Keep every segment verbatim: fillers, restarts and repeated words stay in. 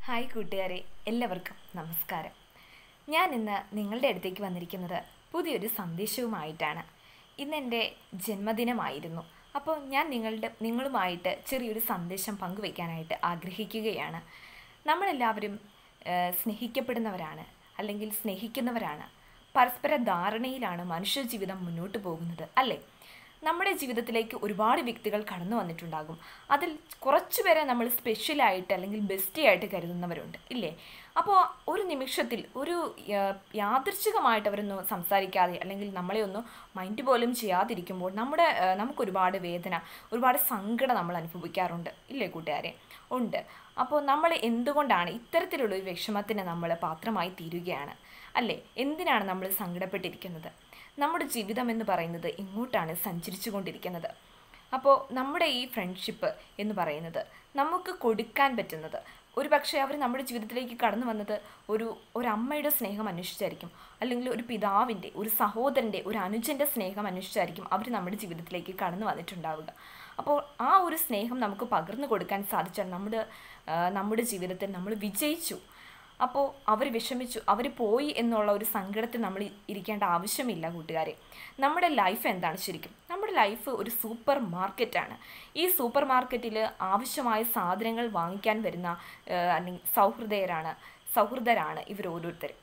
Hi കൂട്ടുകാരെ, എല്ലാവർക്കും നമസ്കാരം. ഞാൻ ഇന്ന് നിങ്ങളുടെ അടുത്തേക്ക് വന്നിരിക്കുന്നത് പുതിയൊരു സന്ദേശവുമായിട്ടാണ്. ഇന്ന് എൻ്റെ ജന്മദിനമായിരുന്നു. അപ്പോൾ ഞാൻ നിങ്ങളുടെ നിങ്ങളുമായിട്ട് ചെറിയൊരു സന്ദേശം പങ്കുവയ്ക്കാനായിട്ട് ആഗ്രഹിക്കുകയാണ്. നമ്മളെല്ലാവരും സ്നേഹിക്കപ്പെടുന്നവരാണ്, അല്ലെങ്കിൽ സ്നേഹിക്കുന്നവരാണ്. പരസ്പര ധാരണയിലാണ് മനുഷ്യജീവിതം മുന്നോട്ട് പോകുന്നത്, അല്ലേ? നമ്മുടെ ജീവിതത്തിലേക്ക് ഒരുപാട് വ്യക്തികൾ കടന്നു വന്നിട്ടുണ്ടാകും. അതിൽ കുറച്ചു പേരെ നമ്മൾ സ്പെഷ്യലായിട്ട് അല്ലെങ്കിൽ ബെസ്റ്റി ആയിട്ട് കരുതുന്നവരുണ്ട്, ഇല്ലേ? അപ്പോൾ ഒരു നിമിഷത്തിൽ ഒരു യാദൃച്ഛികമായിട്ട് അവരൊന്നും സംസാരിക്കാതെ അല്ലെങ്കിൽ നമ്മളെ ഒന്ന് മൈൻഡ് പോലും ചെയ്യാതിരിക്കുമ്പോൾ നമ്മുടെ നമുക്കൊരുപാട് വേദന, ഒരുപാട് സങ്കടം നമ്മൾ അനുഭവിക്കാറുണ്ട്, ഇല്ലേ കൂട്ടുകാരെ? ഉണ്ട്. അപ്പോൾ നമ്മൾ എന്തുകൊണ്ടാണ് ഇത്തരത്തിലുള്ളൊരു വിഷമത്തിന് നമ്മൾ പാത്രമായി തീരുകയാണ്, അല്ലേ? എന്തിനാണ് നമ്മൾ സങ്കടപ്പെട്ടിരിക്കുന്നത്? നമ്മുടെ ജീവിതം എന്ന് പറയുന്നത് ഇങ്ങോട്ടാണ് സഞ്ചരിച്ചു കൊണ്ടിരിക്കുന്നത്. അപ്പോൾ നമ്മുടെ ഈ ഫ്രണ്ട്ഷിപ്പ് എന്ന് പറയുന്നത് നമുക്ക് കൊടുക്കാൻ പറ്റുന്നത്, ഒരു പക്ഷേ അവർ നമ്മുടെ ജീവിതത്തിലേക്ക് കടന്നു വന്നത് ഒരു ഒരമ്മയുടെ സ്നേഹം അന്വേഷിച്ചായിരിക്കും, അല്ലെങ്കിൽ ഒരു പിതാവിൻ്റെ, ഒരു സഹോദരൻ്റെ, ഒരു അനുജൻ്റെ സ്നേഹം അന്വേഷിച്ചായിരിക്കും അവർ നമ്മുടെ ജീവിതത്തിലേക്ക് കടന്നു വന്നിട്ടുണ്ടാവുക. അപ്പോൾ ആ ഒരു സ്നേഹം നമുക്ക് പകർന്നു കൊടുക്കാൻ സാധിച്ചാൽ നമ്മുടെ നമ്മുടെ ജീവിതത്തിൽ നമ്മൾ വിജയിച്ചു. അപ്പോൾ അവർ വിഷമിച്ചു, അവർ പോയി എന്നുള്ള ഒരു സങ്കടത്തിൽ നമ്മൾ ഇരിക്കേണ്ട ആവശ്യമില്ല കൂട്ടുകാരെ. നമ്മുടെ ലൈഫ് എന്താണ് ശരിക്കും? നമ്മുടെ ലൈഫ് ഒരു സൂപ്പർ മാർക്കറ്റാണ്. ഈ സൂപ്പർ മാർക്കറ്റിൽ ആവശ്യമായ സാധനങ്ങൾ വാങ്ങിക്കാൻ വരുന്ന അല്ലെങ്കിൽ സൗഹൃദയരാണ് സൗഹൃദരാണ് ഇവർ ഓരോരുത്തരും.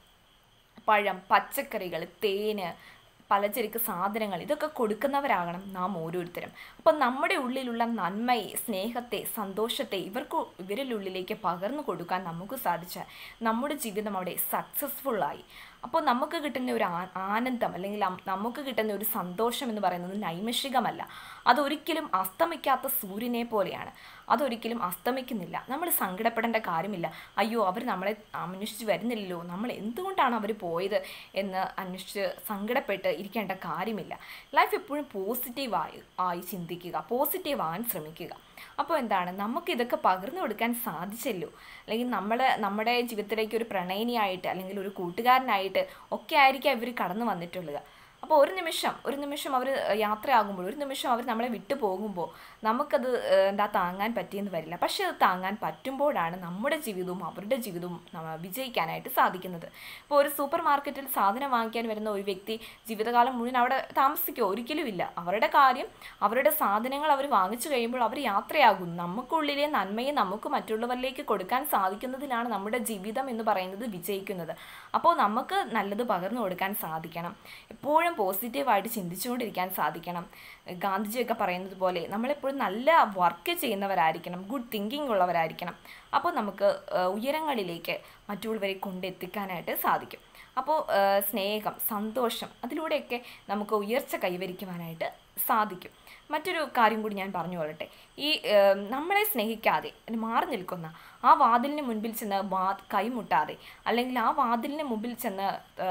പഴം, പച്ചക്കറികൾ, തേന്, പലചരക്ക് സാധനങ്ങൾ, ഇതൊക്കെ കൊടുക്കുന്നവരാകണം നാം ഓരോരുത്തരും. അപ്പം നമ്മുടെ ഉള്ളിലുള്ള നന്മയെ, സ്നേഹത്തെ, സന്തോഷത്തെ ഇവർക്ക് ഇവരിലുള്ളിലേക്ക് പകർന്നു കൊടുക്കാൻ നമുക്ക് സാധിച്ചാൽ നമ്മുടെ ജീവിതം അവിടെ സക്സസ്ഫുള്ളായി. അപ്പോൾ നമുക്ക് കിട്ടുന്ന ഒരു ആനന്ദം അല്ലെങ്കിൽ നമുക്ക് കിട്ടുന്ന ഒരു സന്തോഷം എന്ന് പറയുന്നത് നൈമിഷികമല്ല. അതൊരിക്കലും അസ്തമിക്കാത്ത സൂര്യനെ പോലെയാണ്. അതൊരിക്കലും അസ്തമിക്കുന്നില്ല. നമ്മൾ സങ്കടപ്പെടേണ്ട കാര്യമില്ല. അയ്യോ, അവർ നമ്മളെ അന്വേഷിച്ച് വരുന്നില്ലല്ലോ, നമ്മൾ എന്തുകൊണ്ടാണ് അവർ പോയത് എന്ന് അന്വേഷിച്ച് സങ്കടപ്പെട്ട് ഇരിക്കേണ്ട കാര്യമില്ല. ലൈഫ് എപ്പോഴും പോസിറ്റീവായി ആയി ചിന്തിക്കുക, പോസിറ്റീവാകാൻ ശ്രമിക്കുക. അപ്പോൾ എന്താണ്, നമുക്കിതൊക്കെ പകർന്നു കൊടുക്കാൻ സാധിച്ചല്ലോ, അല്ലെങ്കിൽ നമ്മൾ നമ്മുടെ ജീവിതത്തിലേക്ക് ഒരു പ്രണയിനിയായിട്ട് അല്ലെങ്കിൽ ഒരു കൂട്ടുകാരനായിട്ട് ഒക്കെ ആയിരിക്കാം ഇവർ കടന്നു വന്നിട്ടുള്ളത്. അപ്പോൾ ഒരു നിമിഷം ഒരു നിമിഷം അവർ യാത്രയാകുമ്പോൾ, ഒരു നിമിഷം അവർ നമ്മളെ വിട്ടു പോകുമ്പോൾ നമുക്കത് എന്താ താങ്ങാൻ പറ്റിയെന്ന് വരില്ല. പക്ഷേ അത് താങ്ങാൻ പറ്റുമ്പോഴാണ് നമ്മുടെ ജീവിതവും അവരുടെ ജീവിതവും വിജയിക്കാനായിട്ട് സാധിക്കുന്നത്. ഇപ്പോൾ ഒരു സൂപ്പർ മാർക്കറ്റിൽ സാധനം വാങ്ങിക്കാൻ വരുന്ന ഒരു വ്യക്തി ജീവിതകാലം മുഴുവൻ അവിടെ താമസിക്കുമോ? ഒരിക്കലും ഇല്ല. അവരുടെ കാര്യം, അവരുടെ സാധനങ്ങൾ അവർ വാങ്ങിച്ചു കഴിയുമ്പോൾ അവർ യാത്രയാകും. നമുക്കുള്ളിലെ നന്മയെ നമുക്ക് മറ്റുള്ളവരിലേക്ക് കൊടുക്കാൻ സാധിക്കുന്നതിലാണ് നമ്മുടെ ജീവിതം എന്ന് പറയുന്നത് വിജയിക്കുന്നത്. അപ്പോൾ നമുക്ക് നല്ലത് പകർന്നു കൊടുക്കാൻ സാധിക്കണം. എപ്പോഴും പോസിറ്റീവായിട്ട് ചിന്തിച്ചുകൊണ്ടിരിക്കാൻ സാധിക്കണം. ഗാന്ധിജിയൊക്കെ പറയുന്നത് പോലെ നമ്മളെപ്പോഴും നല്ല വർക്ക് ചെയ്യുന്നവരായിരിക്കണം, ഗുഡ് തിങ്കിങ് ഉള്ളവരായിരിക്കണം. അപ്പോൾ നമുക്ക് ഉയരങ്ങളിലേക്ക് മറ്റുള്ളവരെ കൊണ്ടെത്തിക്കാനായിട്ട് സാധിക്കും. അപ്പോൾ സ്നേഹം, സന്തോഷം, അതിലൂടെയൊക്കെ നമുക്ക് ഉയർച്ച കൈവരിക്കുവാനായിട്ട് സാധിക്കും. മറ്റൊരു കാര്യം കൂടി ഞാൻ പറഞ്ഞു കൊള്ളട്ടെ. ഈ നമ്മളെ സ്നേഹിക്കാതെ മാറി നിൽക്കുന്ന ആ വാതിലിന് മുൻപിൽ ചെന്ന് വാ കൈമുട്ടാതെ അല്ലെങ്കിൽ ആ വാതിലിന് മുമ്പിൽ ചെന്ന്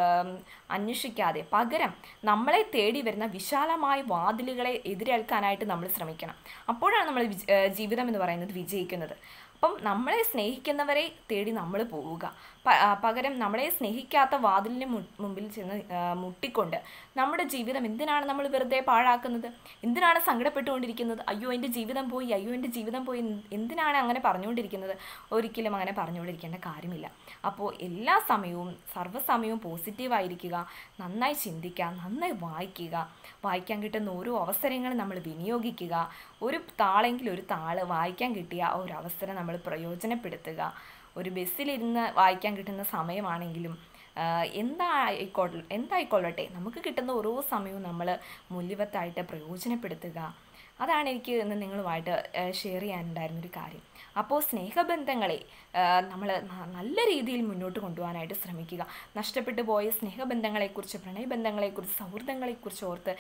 അന്വേഷിക്കാതെ പകരം നമ്മളെ തേടി വരുന്ന വിശാലമായ വാതിലുകളെ എതിരേൽക്കാനായിട്ട് നമ്മൾ ശ്രമിക്കണം. അപ്പോഴാണ് നമ്മൾ ജീവിതം എന്ന് പറയുന്നത് വിജയിക്കുന്നത്. അപ്പം നമ്മളെ സ്നേഹിക്കുന്നവരെ തേടി നമ്മൾ പോവുക, പകരം നമ്മളെ സ്നേഹിക്കാത്ത വാതിലിന് മുമ്പിൽ ചെന്ന് മുട്ടിക്കൊണ്ട് നമ്മുടെ ജീവിതം എന്തിനാണ് നമ്മൾ വെറുതെ പാഴാക്കുന്നത്? എന്തിനാണ് സങ്കടപ്പെട്ടുകൊണ്ടിരിക്കുന്നത്? അയ്യോ എൻ്റെ ജീവിതം പോയി, അയ്യോ എൻ്റെ ജീവിതം പോയി, എന്തിനാണ് അങ്ങനെ പറഞ്ഞുകൊണ്ടിരിക്കുന്നത്? ഒരിക്കലും അങ്ങനെ പറഞ്ഞുകൊണ്ടിരിക്കേണ്ട കാര്യമില്ല. അപ്പോൾ എല്ലാ സമയവും സർവ്വസമയവും പോസിറ്റീവായിരിക്കുക, നന്നായി ചിന്തിക്കുക, നന്നായി വായിക്കുക, വായിക്കാൻ കിട്ടുന്ന ഓരോ അവസരങ്ങളും നമ്മൾ വിനിയോഗിക്കുക. ഒരു താളെങ്കിലും ഒരു താള് വായിക്കാൻ കിട്ടിയ ഒരു അവസരം നമ്മൾ പ്രയോജനപ്പെടുത്തുക. ഒരു ബസ്സിലിരുന്ന് വായിക്കാൻ കിട്ടുന്ന സമയമാണെങ്കിലും എന്തായിക്കോട്ടെ എന്തായിക്കൊള്ളട്ടെ നമുക്ക് കിട്ടുന്ന ഓരോ സമയവും നമ്മൾ മൂല്യവത്തായിട്ട് പ്രയോജനപ്പെടുത്തുക. അതാണ് എനിക്ക് ഇന്ന് നിങ്ങളുമായിട്ട് ഷെയർ ചെയ്യാനുണ്ടായിരുന്നൊരു കാര്യം. അപ്പോൾ സ്നേഹബന്ധങ്ങളെ നമ്മൾ നല്ല രീതിയിൽ മുന്നോട്ട് കൊണ്ടുപോകാനായിട്ട് ശ്രമിക്കുക. നഷ്ടപ്പെട്ടു പോയ സ്നേഹബന്ധങ്ങളെക്കുറിച്ച്, പ്രണയബന്ധങ്ങളെക്കുറിച്ച്, സൗഹൃദങ്ങളെക്കുറിച്ച് ഓർത്ത്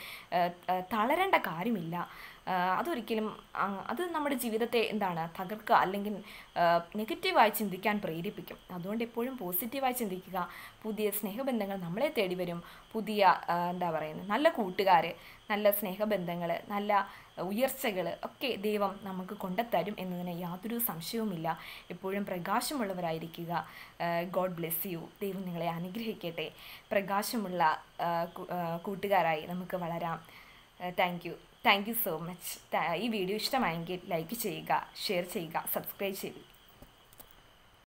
തളരേണ്ട കാര്യമില്ല. അതൊരിക്കലും അത് നമ്മുടെ ജീവിതത്തെ എന്താണ് തകർക്കുക അല്ലെങ്കിൽ നെഗറ്റീവായി ചിന്തിക്കാൻ പ്രേരിപ്പിക്കും. അതുകൊണ്ട് എപ്പോഴും പോസിറ്റീവായി ചിന്തിക്കുക. പുതിയ സ്നേഹബന്ധങ്ങൾ നമ്മളെ തേടി വരും. പുതിയ എന്താ പറയുന്നത് നല്ല കൂട്ടുകാർ, നല്ല സ്നേഹബന്ധങ്ങൾ, നല്ല ഉയർച്ചകൾ ഒക്കെ ദൈവം നമുക്ക് കൊണ്ടുത്തരും എന്നതിന് യാതൊരു സംശയവുമില്ല. എപ്പോഴും പ്രകാശമുള്ളവരായിരിക്കുക. God bless you. ദൈവം നിങ്ങളെ അനുഗ്രഹിക്കട്ടെ. പ്രകാശമുള്ള കൂട്ടുകാരായി നമുക്ക് വളരാം. Thank you thank you so much. ഈ വീഡിയോ ഇഷ്ടമായെങ്കിൽ ലൈക്ക് ചെയ്യുക, ഷെയർ ചെയ്യുക, സബ്സ്ക്രൈബ് ചെയ്യുക.